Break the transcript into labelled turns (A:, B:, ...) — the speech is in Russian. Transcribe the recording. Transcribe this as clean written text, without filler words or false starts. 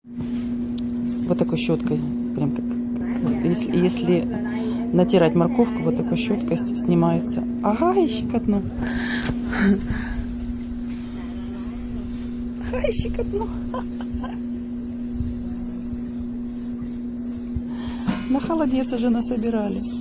A: Вот такой щеткой, прям как если натирать морковку, вот такой щеткой снимается. Ага, и щекотну. Ай, щекотну. На холодец уже насобирали.